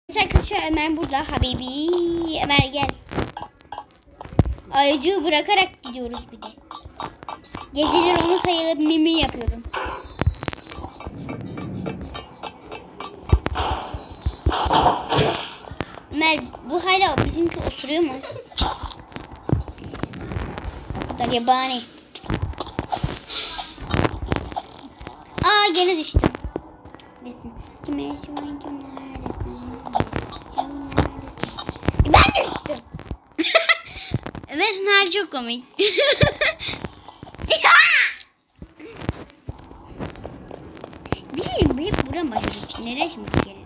Arkadaşlar Ömer burada. Habibi Ömer gel. Ayıcığı bırakarak gidiyoruz bir de. Geceleri onu sayılıp mimi yapıyorum. Ömer bu hala bizimki oturuyor mu? Bu kadar yabani. Aa gene düştüm. Kime şu an kim neredesin? Ben düştüm. Evet, Nal çok komik. Bir buradan başladık. Nereye şimdi gelin?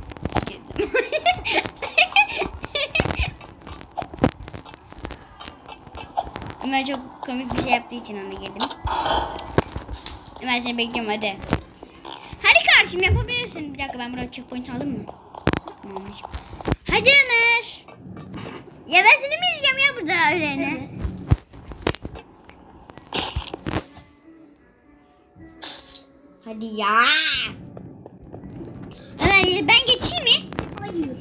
Ömer çok komik bir şey yaptığı için ona girdim. Ömer seni bekliyorum hadi. Hadi kardeşim yapabilirsin. Bir dakika ben buraya checkpoint aldım mı? Tamammış. Hadi Ömer. Ya ben seni mi izleyeceğim ya burada öyleyine? Evet. Hadi ya. Ömer ben geçeyim mi? Hayır.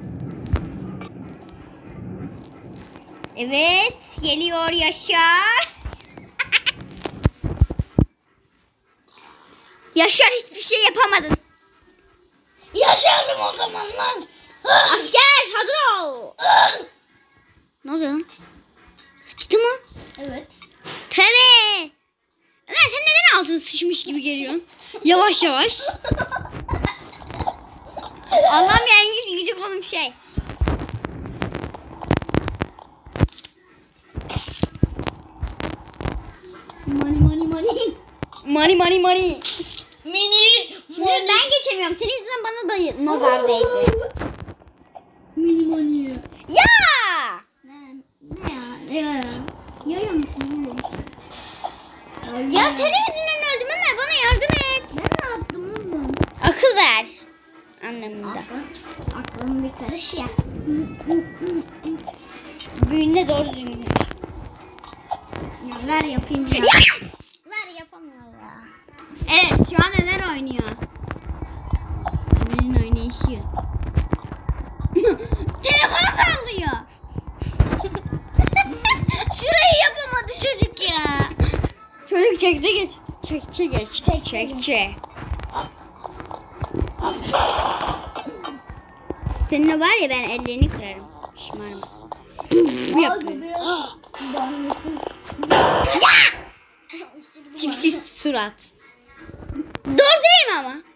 Evet geliyor Yaşar. Yaşar hiçbir şey yapamadın. Yaşarım o zaman lan. Asker hazır ol. Ne oluyor lan? Sıçtı mı? Evet. Tabii. Ömer sen neden altın sıçmış gibi geliyorsun? Yavaş yavaş. Allah'ım ya en gücü bulun şey. Money. Mini. Şimdi ben geçemiyorum. Senin yüzünden bana da nazar değdi. Mini. Ya! Ne ya? Yaya mısın oğlum? Ya senin yüzünden öldüm Ömer. Bana yardım et. Ben ne yaptım oğlum? Akıl ver. Anlamında. Aklım bir karış ya. Büyüğüne doğru düzgün. Ya ver yapayım ya. Ver yapamıyor ya. Evet şu an Ömer oynuyor. Ömer'in oynayışı. Telefonu sallıyor. Şurayı yapamadı çocuk ya. Çocuk çekse geç. Çekçe. Seninle var ya ben ellerini kırarım. Şımarım. Ne yapıyor? Tipsiz surat. Doğru değil mi ama?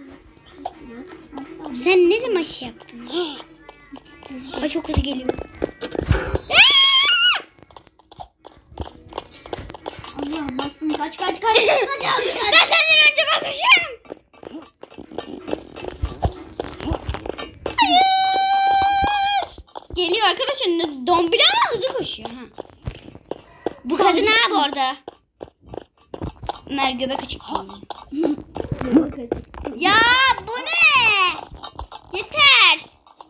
Sen ne zaman şey yaptın? Ay çok hızlı geliyor. Allah bastım kaç. Ben senden önce basmışım. Hayır. Geliyor arkadaşlar. Dombili ama hızlı koşuyor. Ha. Bu kadın ha bu arada. Ömer göbek açık giyiniyor. Ya bu ne? Yeter.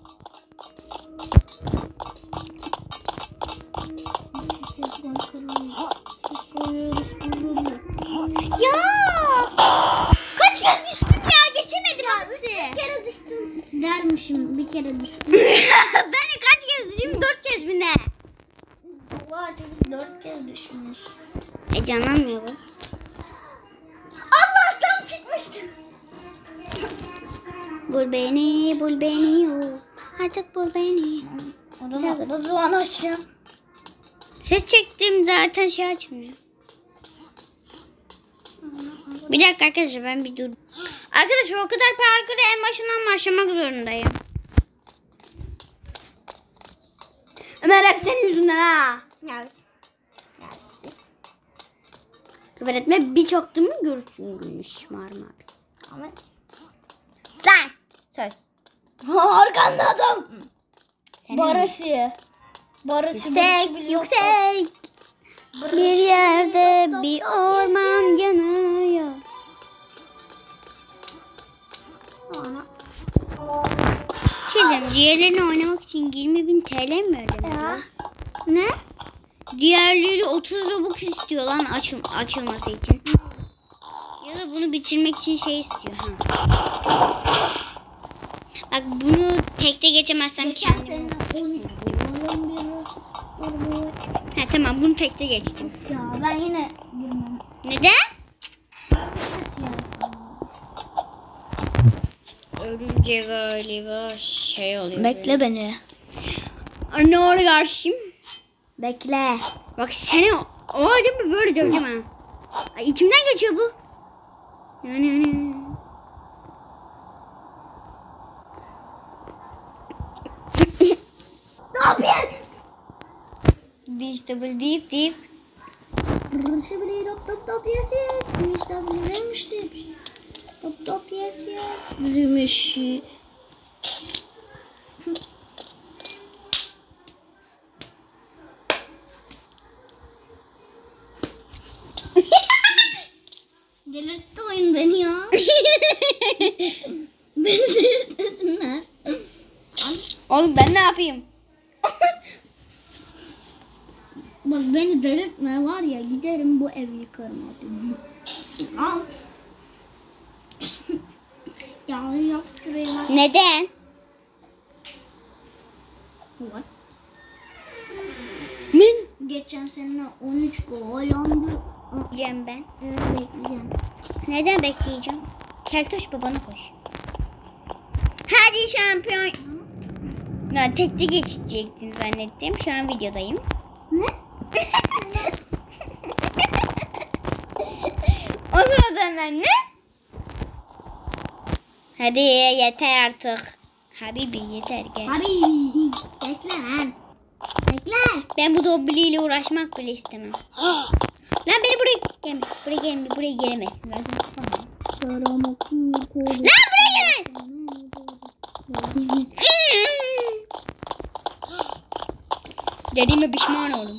Ya kaç kez düştüm ya geçemedim abi. Bir kere düştüm. Dermişim bir kere düştüm. Ben kaç kez düştüm? 4 kez mi ne? Allah çocuk 4 kez düşmüş. Canlanmıyor bu. Allah tam çıkmıştı. Bul beni o. Artık bul beni. O zaman aşağı. Ses çektim zaten şey açmıyor. Bir dakika arkadaşlar ben bir dur. Arkadaşlar o kadar parkuru en başından başlamak zorundayım. Ömer hep senin yüzünden ha. Ya. Küfür etme bir çoktum görürsünmüş marma abi. Ama Sen söz. arkanda adam. Senin Barışı yüksek. Bir yerde bir orman yanıyor. Diğerlerini oynamak için 20.000 TL mi ödemeli? Ne? Diğerleri 30 Robux istiyor lan açılması için. Ya da bunu bitirmek için şey istiyor. Ha. Bak bunu tekte geçemezsem Geçen kendim. sene 13 gol 11 asist. Ha tamam bunu tekte geçtim. Ya ben yine girmem. Neden? Nasıl yani? Ölünce galiba şey oluyor. Bekle beni. Ne oldu kardeşim? Bekle. Bak seni o adamı böyle döveceğim ha. Ay, içimden geçiyor bu. Yani. Ne yapıyorsun? İşte böyle deyip. Rışı bile top yes yes. İşte bilmemiştim. Top yes yes. Bilmiş. Delirtti oyun beni ya. Beni delirtmesinler. Oğlum ben ne yapayım? Bak beni delirtme var ya giderim bu evi yıkarım abi. Al. Ya yap şuraya bak. Neden? Var. Ben Geçen sene 13 gol yandı. diyeceğim ben. Evet bekleyeceğim. Neden bekleyeceğim? Keltoş babana koş. Hadi şampiyon. Ya tekte geçecektin zannettim. Şu an videodayım. Ne? O sırada ben ne? Hadi yeter artık. Habibi yeter gel. Abi bekle lan. Bekle. Ben bu dobiliyle uğraşmak bile istemem. Lan beni buraya gelme. Buraya gelme. Buraya gelemezsin. Lazım. Lan buraya gel. Dediğime pişman oldum.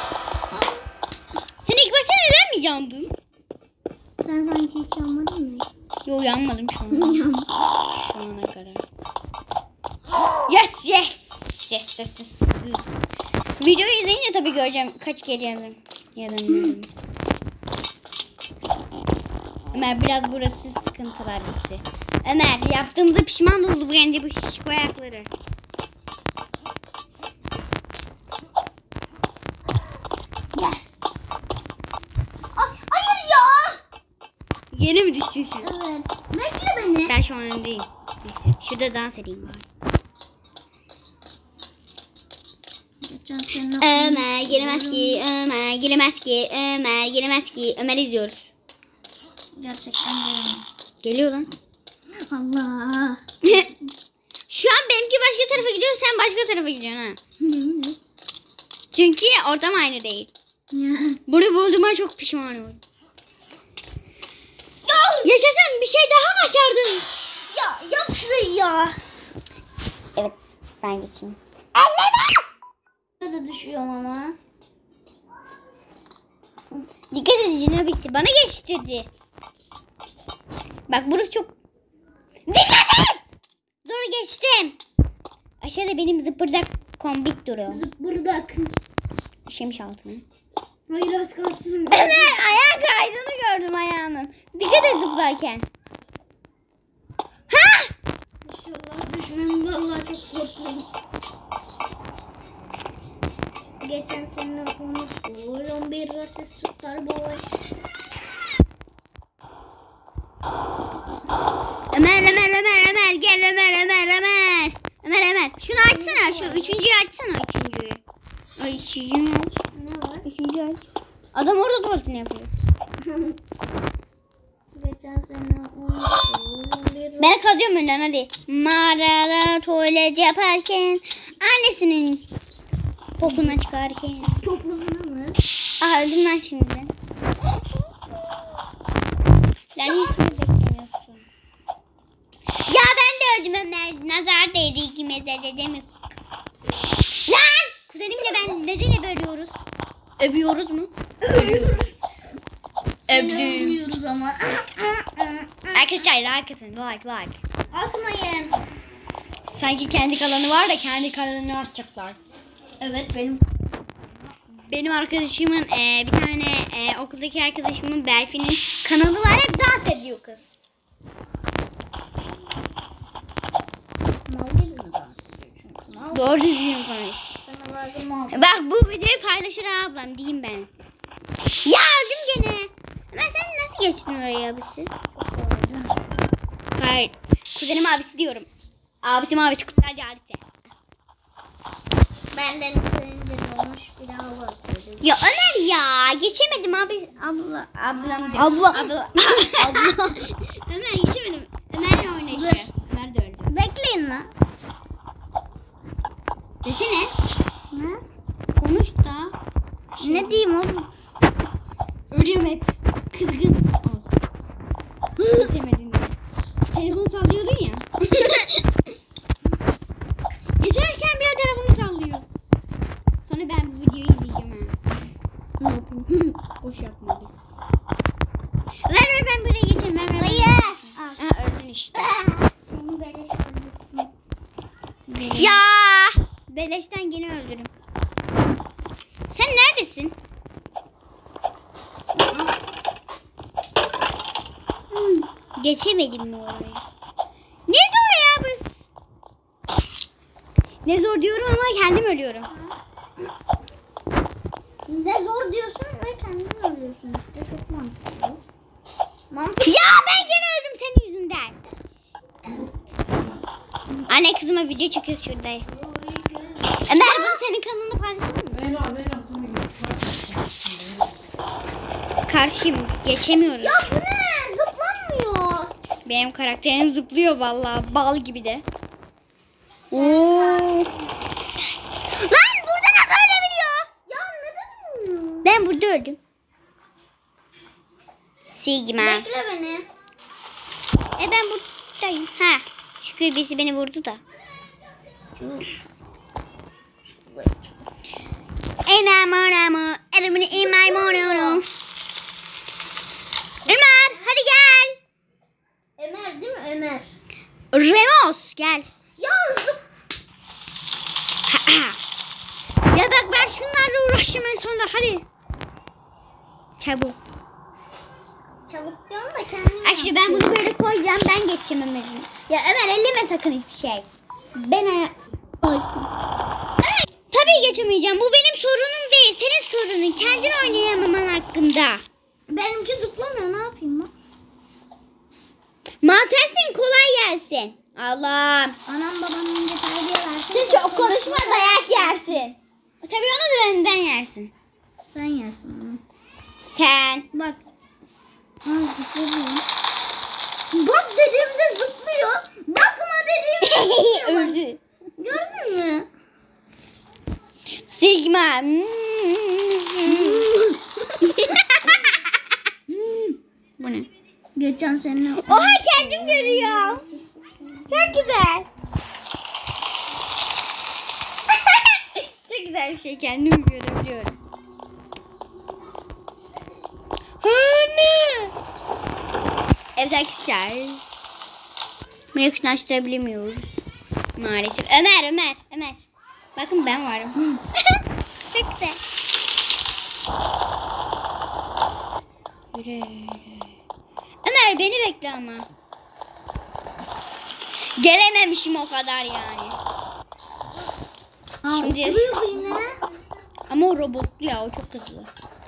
Sen ilk başta neden mi yandın? Sen sanki hiç yanmadın mı? Yok yanmadım şu an. Şu ana kadar. Yes yes. Yes yes yes. Videoyu izleyince tabii göreceğim. Kaç kere yazdım. Yazamıyorum. Ömer biraz burası sıkıntılar bizi. Ömer yaptığımda pişman oldu bu kendi bu şişko ayakları. Yes. Ay, hayır ya. Yine mi düştün sen? Evet. Bekle beni. Ben şu an öndeyim. Şurada dans edeyim bari. Geçen sene Ömer gelemez ki, Ömer gelemez ki, Ömer gelemez ki. Ömer izliyoruz. gerçekten gelemem. Geliyor lan. Allah. Şu an benimki başka tarafa gidiyor, sen başka tarafa gidiyorsun ha. Ne? Çünkü ortam aynı değil. Ya. Bunu bulduğuma çok pişman oldum. Yaşasın, bir şey daha başardım. Ya yap şurayı ya. Evet, ben geçeyim. Burada düşüyorum ama. Dikkat edin Cinobix'i bana geçtirdi. Bak burası çok... Dikkat et! Zor geçtim. Aşağıda benim zıpırdak kombik duruyor. Zıpırdak. İşemiş altına. Hayır az kalsın. Ömer ayağa kaydığını gördüm ayağının. Dikkat et zıplarken. Ha! İnşallah düşmem. Vallahi çok korktum. Geçen sene 13 gol 11 asist Star Boy. Ömer gel Ömer. Şunu açsana şu üçüncüyü açsana üçüncüyü. Ay üçüncüyü aç. Ne var? Üçüncüyü aç. Adam orada tuvaletini yapıyor. Geçen sene 13 gol 11 Ben kazıyorum önden hadi. Mağarada tuvalet yaparken annesinin bokuna çıkarken. çok uzun mı? Ah öldüm lan şimdi. Lan hiç mi beklemiyorsun? Ya ben de öldüm Ömer. Nazar değdi ikimize de değil mi? Lan! Kuzenimle ben neden bölüyoruz? Övüyoruz mu? Ölüyoruz. Övdüm. Ölüyoruz ama. Arkadaşlar like atın. Like. Atmayın. Sanki kendi kanalı var da kendi kanalını açacaklar. Evet benim. Benim arkadaşımın bir tane okuldaki arkadaşımın Berfi'nin kanalı var, hep dans ediyor kız. Doğru düzgün konuş. Bak bu videoyu paylaşır ablam diyeyim ben. Ya öldüm gene. Ömer sen nasıl geçtin oraya abisi? Hayır. Kuzenim abisi diyorum. Abisim abisi kutsalcı abisi. Benden senin olmuş bir daha var. Ya Ömer ya geçemedim abi ablam diyor. Abla. Ömer geçemedim. Ömer'le oynayışıyor. Ömer de öldü. Bekleyin lan. Desene. Ne? Konuş da. Ne diyeyim oğlum? Ölüyorum hep. Kızgın. Geçemedin diye. Telefonu sallıyordun ya. Geçerken bir de telefonu sallıyor. Sonra ben bu videoyu izleyeceğim ha. Ne yapayım? Boş yapma biz. Ver ben buraya geçeyim. Ver. Hayır. Ha öldün işte. Seni böyle Ya. Beleşten gene öldürürüm. Sen neredesin? Geçemedim mi orayı? Ne zor ya bu? Ne zor diyorum ama kendim ölüyorum. Ne zor diyorsun ve kendin ölüyorsun işte, çok mantıklı. Ya ben gene öldüm senin yüzünden. Anne kızıma video çekiyoruz şurada. Ömer bunu senin kanalında paylaşalım mı? Karşıyım geçemiyoruz. Ya bu ne? Zıplanmıyor. Benim karakterim zıplıyor vallahi bal gibi de. Oo. Lan burada nasıl ölebiliyor? Ya neden? Ben burada öldüm. Sigma. Bekle beni. Ben buradayım. Ha. Şükür birisi beni vurdu da. Ömer hadi gel. Ömer değil mi Ömer? Remos gel. Ya zıp. Ya bak ben şunlarla uğraşacağım en sonunda hadi. Çabuk. Çabuk diyorum da kendin Actually ben bunu böyle koyacağım ben geçeceğim Ömer'in. Ya Ömer elleme sakın hiçbir şey. Ben tabii geçemeyeceğim. Bu benim sorunum değil. Senin sorunun. Kendin oynayamaman hakkında. Benimki zıplamıyor, ne yapayım ben? Sensin kolay gelsin. Allah'ım. Anam babam önce terbiye versin. Sen çok konuşma dayak yersin. Tabii onu da benden yersin. Sen yersin onu. Sen. Bak. Ha, zıplıyor. Bak dediğimde zıplıyor. Bakma dediğimde zıplıyor. Öldü. Gördün mü? Sigma. Bu ne? Geçen sene. Oha kendim görüyor. Çok güzel. Çok güzel bir şey kendim görebiliyorum. Anne. Evet arkadaşlar. Bunu yakınlaştırabilemiyoruz. Maalesef. Ömer. Bakın ben varım. Çok güzel. Yürü. Ömer beni bekle ama. Gelememişim o kadar yani. Şimdi Vuruyor yine. ama o robotlu ya o çok hızlı.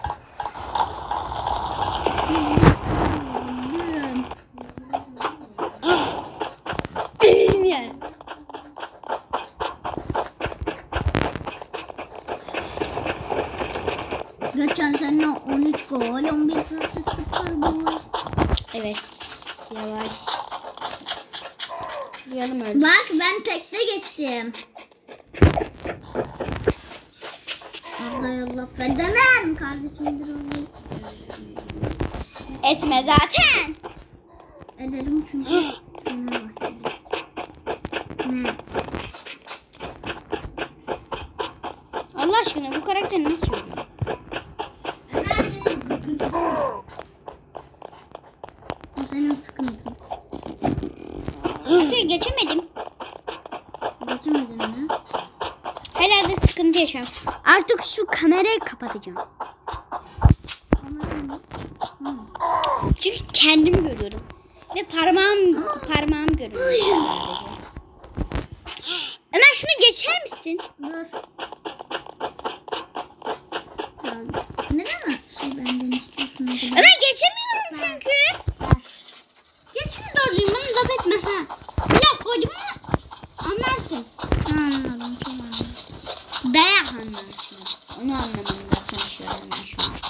Yani. Geçen sene 13 gol, 11 pası 0 gol. Evet. Yavaş. Şurayalım öyle. Bak ben tekte geçtim. Allah fedemem kardeşimdir onu. Etme zaten. Ederim çünkü. Ne? Allah aşkına bu karakter ne söylüyor? O senin sıkıntın. Hayır geçemedim. Geçemedin mi? Herhalde sıkıntı yaşıyorum. Artık şu kamerayı kapatacağım. Çünkü kendimi görüyorum. Ve parmağım görüyorum. Ömer şunu geçer misin? Dur. Neden şey benden istiyorsun acaba? Ömer geçemiyorum çünkü. Geç şunu doğruyum bunu laf etme ha. Laf koydum mu anlarsın. Anladım tamam. Dayak anlarsın. Onu anlamında konuşuyorum ben şu an.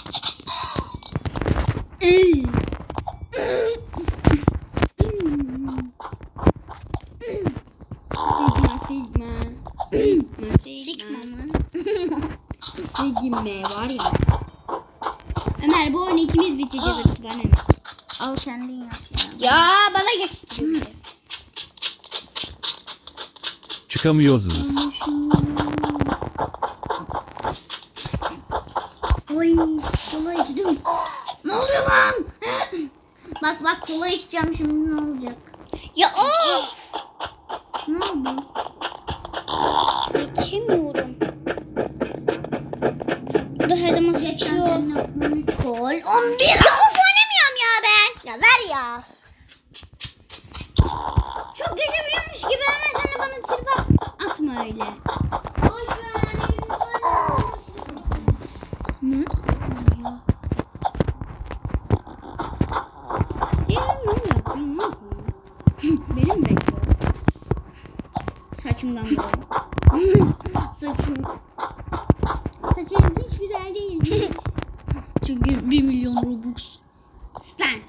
Sigma. Sigma mı? Sigma var ya. Ömer bu oyunu ikimiz bitireceğiz hepsi bana ne? Al kendin yap Ya bana geçti. Çıkamıyoruz. Oy kola içtim. Ne oluyor lan? Bak kola içeceğim şimdi ne olacak? Ya of. Ne oldu? Geçemiyorum. Bu da her zaman Geçen sıçıyor. sene 13 gol 11. Ya of oynamıyorum ya ben. Ya ver ya. Çok geçebiliyormuş gibi hemen sen de bana tribe atma öyle. Boş ver. Ne? Ya ne yapayım? Benim bekliyor. Saçımdan dolayı. Saçım. Saçım hiç güzel değil. Çünkü 1 milyon Robux. Sen.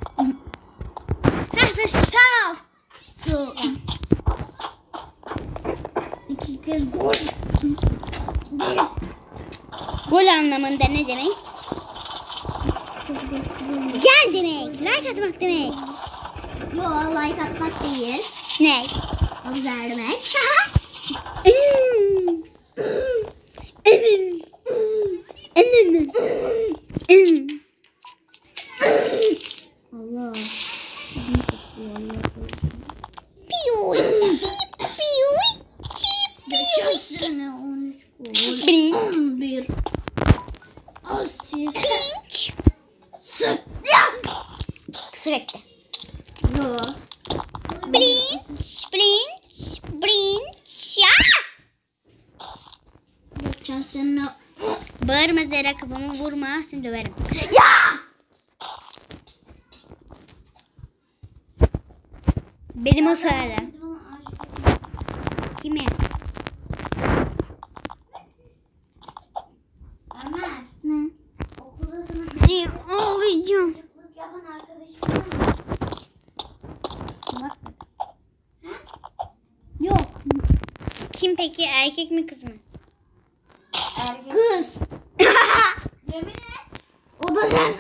Sağ ol. Su. 2 kez gol. Gol anlamında ne demek? Gel demek. Like atmak demek. Yo like atmak değil. Ne? Observe demek. Allah. Geçen sene 13 gol. 11. Asist. Süt. Sürekli. Yo. Blinch, blinch, blinch. Ya! Geçen sene. Bağırma Zera, kafamı vurma, seni döverim. Ya! Benim o sırada. Kimi? Ömer. Ne? Okulda sana Ağlayacağım. çocuklık yapan arkadaşım var mı? Yok. Kim peki? Erkek mi kız mı? Kız. Yemin et. O da sen.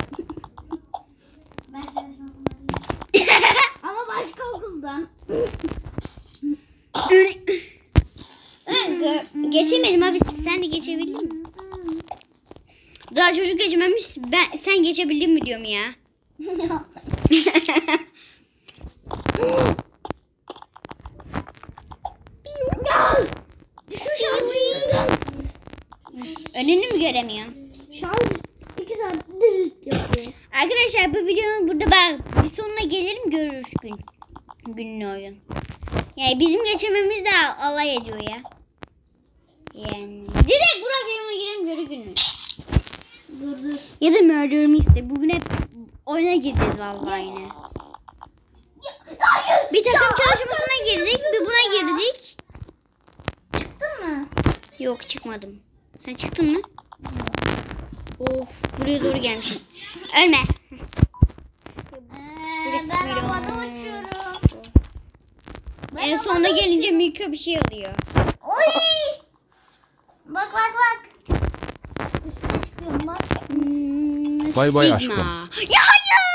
Ben seni ama başka okuldan. Geçemedim abi. Sen de geçebildin mi? Daha çocuk geçememiş. Sen geçebildin mi diyorum ya. Şu şarkıyı. Önünü mü göremiyorsun? Şarj 2 saat dürüst yapıyor. Arkadaşlar bu videonun burada ben bir sonuna gelelim, görürüz günlü oyun. Yani bizim geçememiz de alay ediyor ya. Yani direkt Burak Yayın'a girelim, görü günlü. Dur. Ya da Murder Mystery. Bugün hep oyuna gireceğiz vallahi yine. Bir takım çalışmasına girdik, bir buna girdik. Çıktın mı? Yok çıkmadım. Sen çıktın mı? Of, buraya doğru gelmişim. Ölme. Ben havada uçuyorum. En sonunda gelince Mika bir şey alıyor. Oy! Bak. Üstüne çıkıyorum bak. Bay bay Sigma. aşkım. Ya hayır.